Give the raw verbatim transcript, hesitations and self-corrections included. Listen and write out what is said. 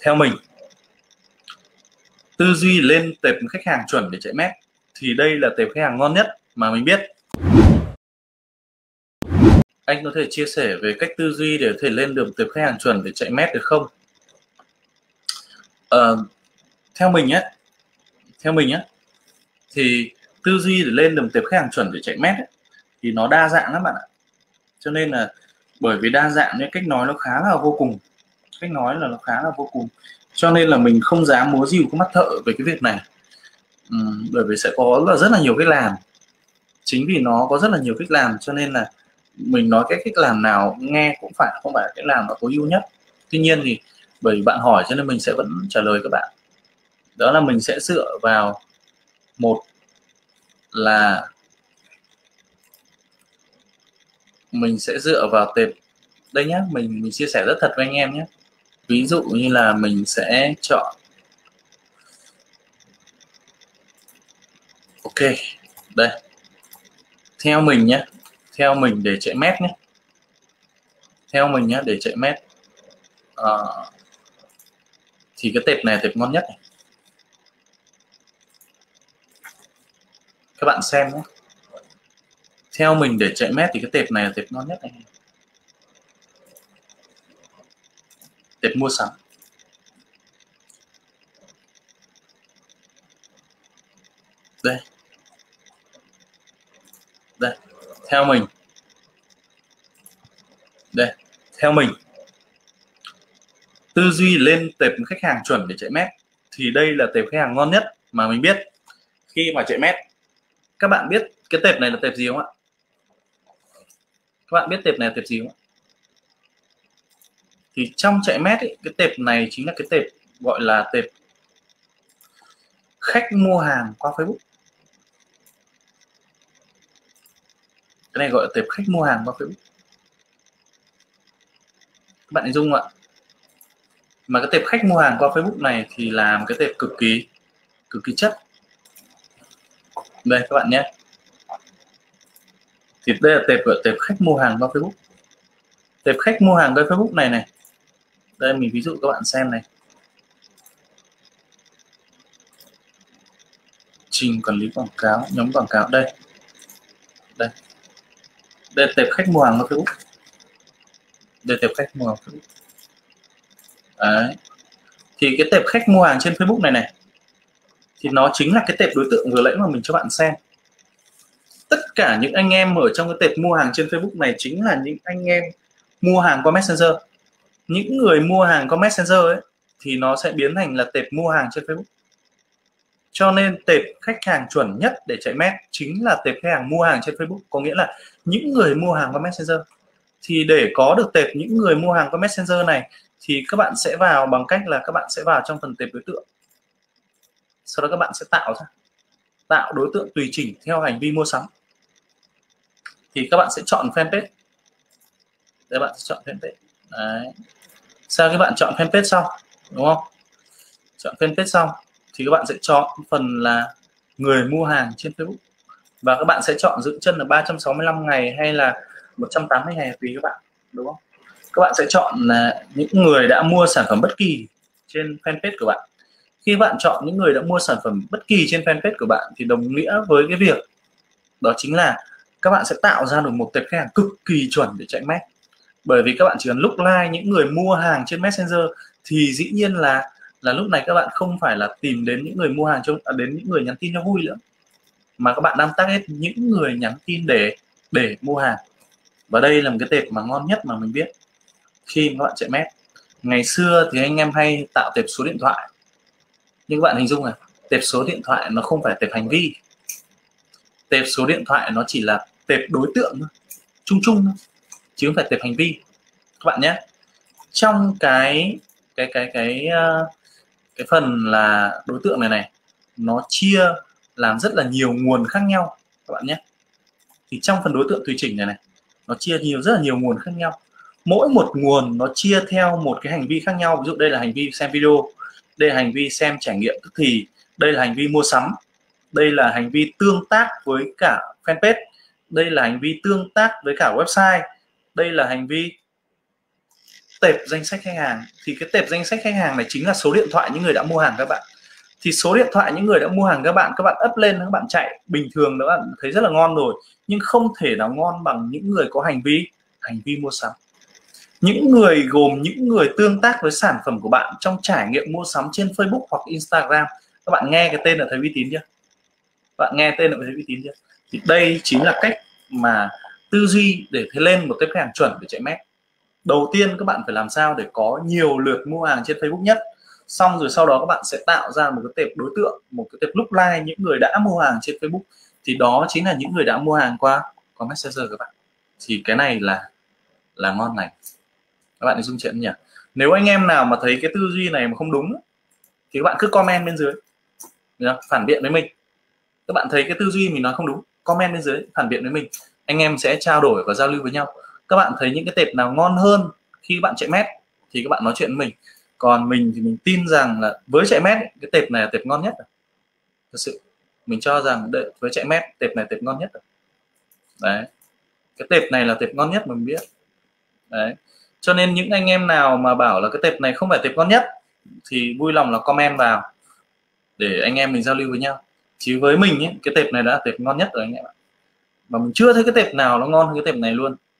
Theo mình, tư duy lên tệp khách hàng chuẩn để chạy mét thì đây là tệp khách hàng ngon nhất mà mình biết. Anh có thể chia sẻ về cách tư duy để có thể lên được tệp khách hàng chuẩn để chạy mét được không? Ờ, theo mình á, theo mình á, thì tư duy để lên được tệp khách hàng chuẩn để chạy mét ấy, thì nó đa dạng lắm bạn ạ. Cho nên là bởi vì đa dạng nên cách nói nó khá là vô cùng, cách nói là nó khá là vô cùng. Cho nên là mình không dám múa rìu con mắt thợ về cái việc này. Ừ, bởi vì sẽ có là rất là nhiều cách làm. Chính vì nó có rất là nhiều cách làm cho nên là mình nói cái cách làm nào nghe cũng phải không phải cách làm là tối ưu nhất. Tuy nhiên thì bởi vì bạn hỏi cho nên mình sẽ vẫn trả lời các bạn. Đó là mình sẽ dựa vào một là mình sẽ dựa vào tệp đây nhé, mình mình chia sẻ rất thật với anh em nhé. Ví dụ như là mình sẽ chọn ok đây, theo mình nhé, theo mình để chạy mét nhé, theo mình nhé để chạy mét à, thì cái tệp này tệp ngon nhất này. Các bạn xem nhé, theo mình để chạy mét thì cái tệp này là tệp ngon nhất này, tệp mua sắm. Đây, đây, theo mình, đây, theo mình, tư duy lên tệp khách hàng chuẩn để chạy mét thì đây là tệp khách hàng ngon nhất mà mình biết. Khi mà chạy mét, các bạn biết cái tệp này là tệp gì không ạ? Các bạn biết tệp này là tệp gì không ạ? Thì trong chạy mét ấy, cái tệp này chính là cái tệp gọi là tệp khách mua hàng qua Facebook. Cái này gọi là tệp khách mua hàng qua Facebook. Các bạn hình dung không ạ? Mà cái tệp khách mua hàng qua Facebook này thì là một cái tệp cực kỳ cực kỳ chất. Đây các bạn nhé. Thì đây là tệp gọi tệp khách mua hàng qua Facebook. Tệp khách mua hàng qua Facebook này này. Đây mình ví dụ các bạn xem này. Trình quản lý quảng cáo, nhóm quảng cáo đây. Đây. Đây là tệp khách mua hàng qua Facebook. Đây là tệp khách mua hàng Facebook. Đấy. Thì cái tệp khách mua hàng trên Facebook này này thì nó chính là cái tệp đối tượng vừa nãy mà mình cho bạn xem. Tất cả những anh em ở trong cái tệp mua hàng trên Facebook này chính là những anh em mua hàng qua Messenger. Những người mua hàng qua Messenger ấy thì nó sẽ biến thành là tệp mua hàng trên Facebook. Cho nên tệp khách hàng chuẩn nhất để chạy mét chính là tệp khách hàng mua hàng trên Facebook, có nghĩa là những người mua hàng qua Messenger. Thì để có được tệp những người mua hàng qua Messenger này thì các bạn sẽ vào bằng cách là các bạn sẽ vào trong phần tệp đối tượng. Sau đó các bạn sẽ tạo ra tạo đối tượng tùy chỉnh theo hành vi mua sắm. Thì các bạn sẽ chọn fanpage. Các bạn sẽ chọn fanpage. Đấy. Sau khi bạn chọn fanpage xong, đúng không? Chọn fanpage xong thì các bạn sẽ chọn phần là người mua hàng trên Facebook và các bạn sẽ chọn giữ chân là ba trăm sáu mươi lăm ngày hay là một trăm tám mươi ngày tùy các bạn, đúng không? Các bạn sẽ chọn là những người đã mua sản phẩm bất kỳ trên fanpage của bạn. Khi bạn chọn những người đã mua sản phẩm bất kỳ trên fanpage của bạn thì đồng nghĩa với cái việc đó chính là các bạn sẽ tạo ra được một tệp khách hàng cực kỳ chuẩn để chạy mét. Bởi vì các bạn chỉ cần lúc like những người mua hàng trên Messenger thì dĩ nhiên là là lúc này các bạn không phải là tìm đến những người mua hàng trong à, đến những người nhắn tin cho vui nữa, mà các bạn đang target những người nhắn tin để để mua hàng. Và đây là một cái tệp mà ngon nhất mà mình biết khi mà các bạn chạy mét. Ngày xưa thì anh em hay tạo tệp số điện thoại, nhưng các bạn hình dung là tệp số điện thoại nó không phải tệp hành vi. Tệp số điện thoại nó chỉ là tệp đối tượng thôi, chung chung thôi, chứ không phải tệp hành vi các bạn nhé. Trong cái cái cái cái cái phần là đối tượng này này nó chia làm rất là nhiều nguồn khác nhau các bạn nhé. Thì trong phần đối tượng tùy chỉnh này này nó chia nhiều rất là nhiều nguồn khác nhau. Mỗi một nguồn nó chia theo một cái hành vi khác nhau. Ví dụ đây là hành vi xem video, đây là hành vi xem trải nghiệm tức thì, đây là hành vi mua sắm, đây là hành vi tương tác với cả fanpage, đây là hành vi tương tác với cả website, đây là hành vi tệp danh sách khách hàng. Thì cái tệp danh sách khách hàng này chính là số điện thoại những người đã mua hàng các bạn. Thì số điện thoại những người đã mua hàng các bạn, các bạn up lên, các bạn chạy bình thường các bạn thấy rất là ngon rồi, nhưng không thể nào ngon bằng những người có hành vi hành vi mua sắm. Những người gồm những người tương tác với sản phẩm của bạn trong trải nghiệm mua sắm trên Facebook hoặc Instagram. Các bạn nghe cái tên là thấy uy tín chưa? Bạn nghe tên là thấy uy tín chưa? Thì đây chính là cách mà tư duy để thấy lên một cái khách hàng chuẩn để chạy mét. Đầu tiên các bạn phải làm sao để có nhiều lượt mua hàng trên Facebook nhất, xong rồi sau đó các bạn sẽ tạo ra một cái tệp đối tượng, một cái tệp lookalike những người đã mua hàng trên Facebook. Thì đó chính là những người đã mua hàng qua qua Messenger các bạn. Thì cái này là là ngon này. Các bạn dung chuyện nhỉ? Nếu anh em nào mà thấy cái tư duy này mà không đúng thì các bạn cứ comment bên dưới, được, phản biện với mình. Các bạn thấy cái tư duy mình nói không đúng, comment bên dưới phản biện với mình, anh em sẽ trao đổi và giao lưu với nhau. Các bạn thấy những cái tệp nào ngon hơn khi các bạn chạy mét thì các bạn nói chuyện với mình. Còn mình thì mình tin rằng là với chạy mét cái tệp này là tệp ngon nhất. Thật sự mình cho rằng đợi, với chạy mét tệp này tệp ngon nhất. Đấy, cái tệp này là tệp ngon nhất mà mình biết. Đấy, cho nên những anh em nào mà bảo là cái tệp này không phải tệp ngon nhất thì vui lòng là comment vào để anh em mình giao lưu với nhau. Chứ với mình ấy, cái tệp này đã là tệp ngon nhất rồi anh em ạ, mà mình chưa thấy cái tệp nào nó ngon hơn cái tệp này luôn.